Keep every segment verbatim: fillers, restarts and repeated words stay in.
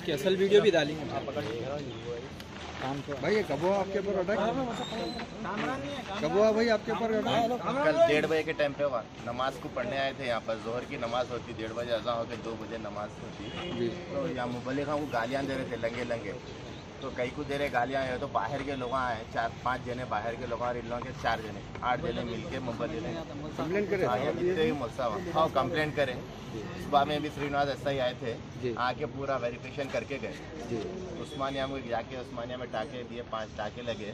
इसकी असल वीडियो भी डालेंगे भाई। ये कब हुआ आपके ऊपर अटैक? कब हुआ भाई आपके ऊपर अटैक? कल डेढ़ बजे के टाइम पे हुआ। नमाज को पढ़ने आए थे यहाँ पर। जोहर की नमाज होती डेढ़ बजे, अज़ां होके दो बजे नमाज होती। तो यहाँ मुबल्लिग को गालियाँ दे रहे थे लंगे लंगे। तो कई को दे रहे गालियाँ है। तो बाहर के लोग आए, चार पाँच जने बाहर के लोग, और इन लोगों के चार जने आठ जने मिलके मुबल्लिग ने कंप्लेंट करे। हाँ कंप्लेंट करे। सुबह में भी श्रीनिवास ऐसा ही आए थे, आके पूरा वेरिफिकेशन करके गए। उस्मानिया में जाके उस्मानिया में टाके दिए, पांच टाके लगे।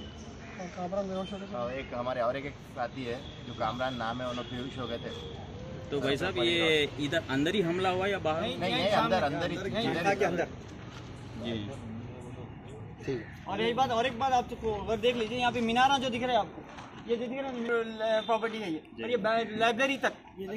और एक हमारे और एक साथी है जो कामरान नाम है, उन्होंने बेहोश हो गए थे। तो भाई साहब ये इधर अंदर ही हमला हुआ या बाहर? नहीं नहीं, अंदर अंदर ही अंदर जी। और एक बात और एक बात आप तो अगर देख लीजिए, यहाँ पे मीनारा जो दिख रहा है आपको, ये जो दिख रहा है प्रॉपर्टी है ये, और ये लाइब्रेरी तक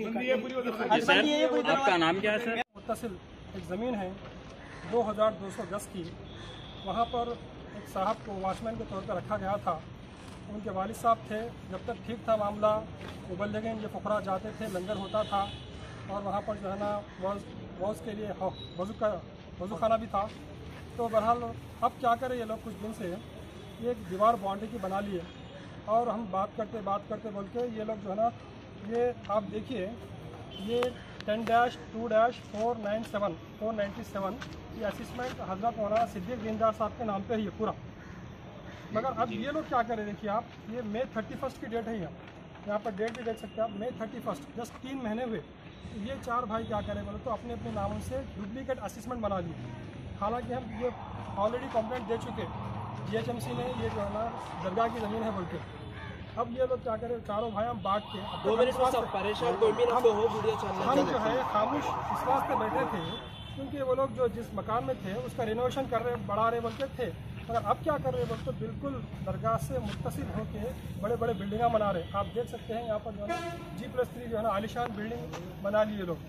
ये। आपका नाम क्या है सर? मुत्तसिल एक ज़मीन है दो हज़ार दो सौ गज की, वहाँ पर एक साहब को वॉचमैन के तौर पर रखा गया था। उनके वालिद साहब थे। जब तक ठीक था मामला, मुबल्लिगीन ये फुकरा जाते थे, लंगर होता था, और वहाँ पर जो है ना वॉज के लिए वज़ू का वज़ू खाना भी था। तो बहरहाल अब क्या करें, ये लोग कुछ दिन से ये एक दीवार बाउंड्री की बना लिए, और हम बात करते बात करते बोल के ये लोग जो है ना, ये आप देखिए, ये ten dash two dash four nine seven four ninety seven ये असिस्मेंट हज़रत मौलाना सिद्दीक दीनदार साहब के नाम पे है ये पूरा। मगर अब ये लोग क्या करें, देखिए आप, ये मई थर्टी फर्स्ट की डेट है यहाँ यहाँ पर डेट भी देख सकते हैं आप, मई थर्टी फर्स्ट जस्ट तीन महीने हुए। तो ये चार भाई क्या करें बोले तो अपने अपने नामों से डुप्लीकेट असिस्मेंट बना लिए। हालांकि हम ये ऑलरेडी कंप्लेंट दे चुके जीएचएमसी में, ये जो है ना दरगाह की ज़मीन है बोल के। अब ये लोग क्या करें, चारों भाई हम बांट के दो मिनट परेशान कोई भी हम जो है खामोश इस वास्ते बैठे थे क्योंकि वो लोग जो जिस मकान में थे उसका रिनोवेशन कर रहे बढ़ा रहे बोलते थे। मगर अब क्या कर रहे बोलते तो बिल्कुल दरगाह से मुत्तसिल होके बड़े बड़े बिल्डिंगा बना रहे। आप देख सकते हैं यहाँ पर जो है ना जी प्लस थ्री जो है ना आलिशान बिल्डिंग बना लिए लोग।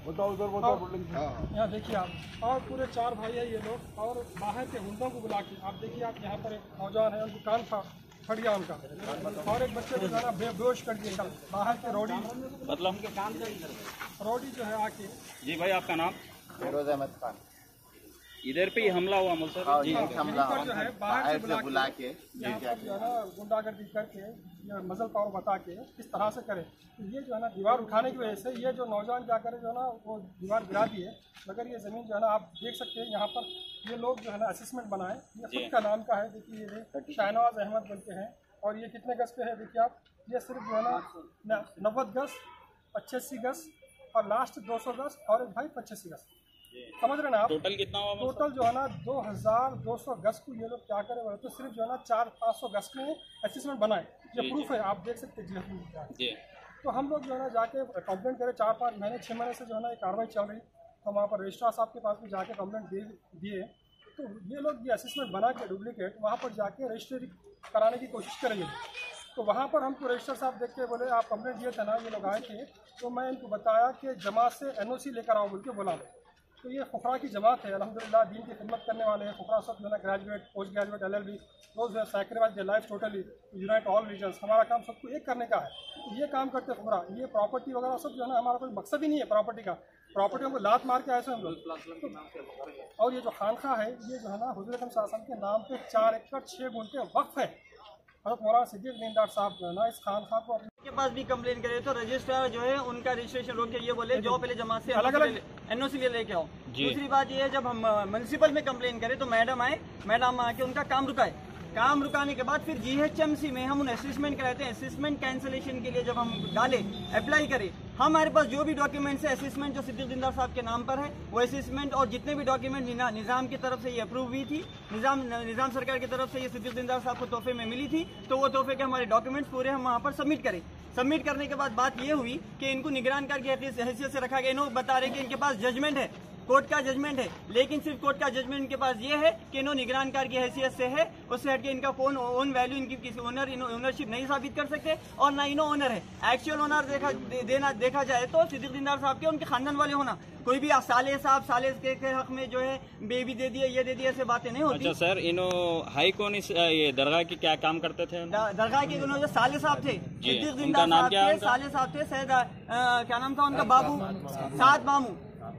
यहाँ देखिए आप, और पूरे चार भाई है ये लोग, और बाहर के हुंडों को बुला के आप देखिए आप, यहाँ पर एक नौजवान है, उनको कान था फट गया उनका, और एक बच्चे को जो है ना बेहोश कर दिया। बाहर के रोडी मतलब रोडी जो है आके। जी भाई आपका नाम? फिरोज अहमद खान। इधर पे ही हमला हुआ मुझसे जी, हमला जो है बाहर से बुला के यहाँ पर जो है ना गुंडागर्दी करके मजल पावर बता के किस तरह से करे। तो ये जो है ना दीवार उठाने की वजह से ये जो नौजवान क्या करे जो है ना वो दीवार गिरा दिए। मगर ये ज़मीन जो है ना आप देख सकते हैं यहाँ पर ये लोग जो है ना असेसमेंट बनाए, ये खुद का नाम का है। देखिए ये शाहनवाज अहमद बोलते हैं, और ये कितने गज पे है देखिए आप, ये सिर्फ जो है ना नब्बे गज, पचासी गज, और लास्ट दो सौ गज, और एक भाई पचासी गज। समझ रहे ना आप? टोटल कितना हुआ? टोटल जो है ना दो हज़ार दो सौ गज को ये लोग क्या करे बोले तो सिर्फ जो है ना चार पाँच सौ गज में असेसमेंट बनाए। ये प्रूफ है, आप देख सकते हैं जी। तो हम लोग जो है ना जाके कंप्लेंट करें, चार पाँच महीने छः महीने से जो है ना कार्रवाई चल रही। तो वहाँ पर रजिस्ट्रार साहब के पास भी जाके कंप्लेंट दे दिए। तो ये लोग ये असेसमेंट बना के डुप्लीकेट वहाँ पर जाके रजिस्ट्री कराने की कोशिश करेंगे। तो वहाँ पर हमको रजिस्टर साहब देख के बोले आप कंप्लेंट दिए थे ना, ये लोग आए थे। तो मैं इनको बताया कि जमात से एन ओ सी लेकर आओ बोल के बोला। तो ये फुकरा की जमात है, अल्हम्दुलिल्लाह दीन की खिदमत करने वाले हैं। फुकरा सब जो है graduate, post graduate, L L B, रोज है sacrifice their life totally unite all religions. हमारा काम सबको एक करने का है। तो ये काम करते फुकरा, ये प्रॉपर्टी वगैरह सब जो है ना हमारा कोई मकसद ही नहीं है प्रॉपर्टी का। प्रॉपर्टी हमको लात मार के ऐसे हम लोग। और ये जो खानखा है ये जो है ना हुज़ूर अकरम सल्लल्लाहु अलैहि वसल्लम के नाम पे चार एकड़ छः गुंठे वक्फ है। हज़रत मौलाना सिद्दीक दीनदार साहब जो है ना इस खानखा को के पास भी कंप्लेन करे तो रजिस्ट्रार जो है उनका रजिस्ट्रेशन रोक के ये बोले जाओ पहले जमात से अलग अलग एनओसी ले लेके आओ। दूसरी बात ये है जब हम म्युनिसिपल में कंप्लेन करें तो मैडम आए, मैडम आके उनका काम रुकाए। काम रुकाने के बाद फिर जीएचएमसी में हम उन असेसमेंट कराते हैं। असेसमेंट कैंसिलेशन के लिए जब हम डाले अप्लाई करें, हमारे पास जो भी डॉक्यूमेंट्स है असेसमेंट जो सिद्दीक दीनदार साहब के नाम पर है वो असेसमेंट और जितने भी डॉक्यूमेंट निज़ाम की तरफ से ये अप्रूव हुई थी, निज़ाम निज़ाम सरकार की तरफ से ये सिद्दीक दीनदार साहब को तोहफे में मिली थी। तो वो तोहफे के हमारे डॉक्यूमेंट्स पूरे हम वहाँ पर सबमिट करें। सबमिट करने के बाद बात ये हुई कि इनको निगरानकार की हैसियत से रखा गया। इन्होंने बता रहे कि इनके पास जजमेंट है, कोर्ट का जजमेंट है, लेकिन सिर्फ कोर्ट का जजमेंट इनके पास ये है कि इन्होंने निगरानकार की हैसियत से है, उससे हटके इनका फोन ओन वैल्यू इनकी किसी ओनर ओनरशिप नहीं साबित कर सकते और ना इनो ओनर है। एक्चुअल ओनर देखा दे, देना देखा जाए तो सिद्दीक दीनदार साहब के उनके खानदान वाले होना। कोई भी साले साहब साले के, के हक में जो है बेबी दे दिए ये दे दिए ऐसे बातें नहीं होती। अच्छा सर, इनो हाई कौन इस ये दरगाह की क्या काम करते थे? दरगाह के उन्होंने जो साले साहब थे सिद्दीक दीनदार साहब के साले साहब थे, सैयद क्या नाम था उनका, बाबू साद मामू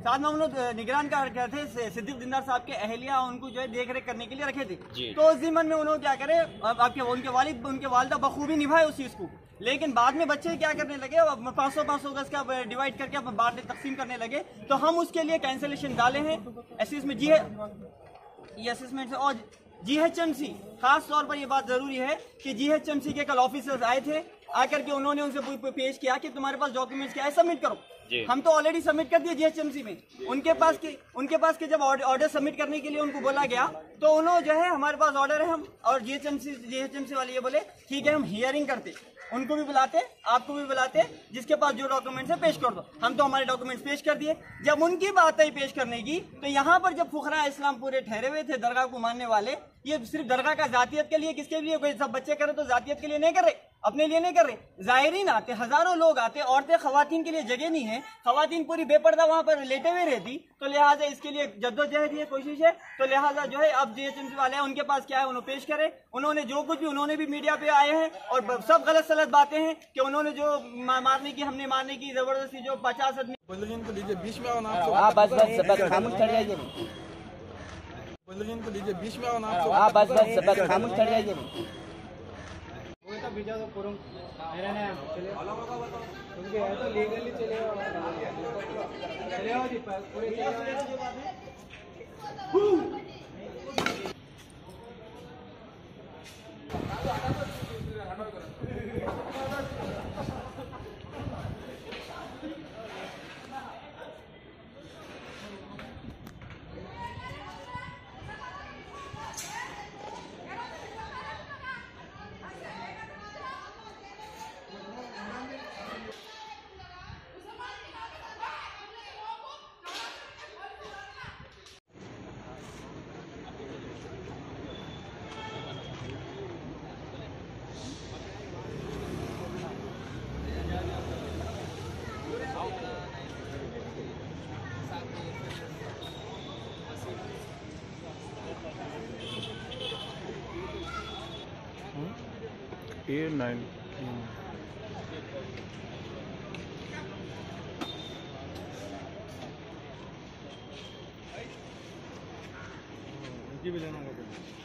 साथ में हम लोग निगरान का करते थे, सिद्दीक दिनदार साहब के अहलिया उनको जो है देख रेख करने के लिए रखे थे। तो उस जिम्मन में उन्होंने क्या करे, आपके उनके वालिद उनके वालिदा बखूबी निभाए उस चीज को, लेकिन बाद में बच्चे क्या करने लगे, पाँच सौ पाँच सौ गज का डिवाइड करके बांटने तकसीम करने लगे। तो हम उसके लिए कैंसिलेशन डाले हैं असेसमेंट जी है ये असेसमेंट और जी एच एम सी। खास तौर पर यह बात जरूरी है कि जी एच एम सी के कल ऑफिसर्स आए थे, आकर के उन्होंने उनसे पेश किया कि तुम्हारे पास डॉक्यूमेंट्स क्या है, सबमिट करो। हम तो ऑलरेडी सबमिट कर दिए जी एच एम सी में। उनके पास के उनके पास के जब ऑर्डर सबमिट करने के लिए उनको बोला गया तो उन्होंने जो है हमारे पास ऑर्डर है हम, और G H M C G H M C वाले ये बोले ठीक है हम हियरिंग करते, उनको भी बुलाते, आपको भी बुलाते, जिसके पास जो डॉक्यूमेंट्स है पेश कर दो। हम तो हमारे डॉक्यूमेंट्स पेश कर दिए। जब उनकी बात आई पेश करने की, तो यहाँ पर जब फुकरा इस्लाम पूरे ठहरे हुए थे दरगाह को मानने वाले, ये सिर्फ दरगाह का जातियत के लिए, किसके लिए, कोई सब बच्चे करे तो जातियत के लिए नहीं कर रहे, अपने लिए नहीं कर रहे, ज़ायरीन आते, हजारों लोग आते, औरतें खवातीन के लिए जगह नहीं है, खवातीन पूरी बेपर्दा वहाँ पर लेटे हुए रहती, तो लिहाजा इसके लिए जद्दोजहद ये कोशिश है। तो लिहाजा जो है अब जी एच एम सी वाले हैं, उनके पास क्या है उन्होंने पेश करे। उन्होंने जो कुछ भी, उन्होंने भी मीडिया पे आए हैं और सब गलत सलत बातें हैं कि उन्होंने जो मारने की, हमने मारने की जबरदस्ती जो पचास आदमी बल्लजीन को लीजिए बीच में आना, आप बस बस बस खामोश खड़ जाइए, बल्लजीन को लीजिए बीच में आना, आप बस बस बस खामोश खड़ जाइए। ए नाइन भी लेना होगा।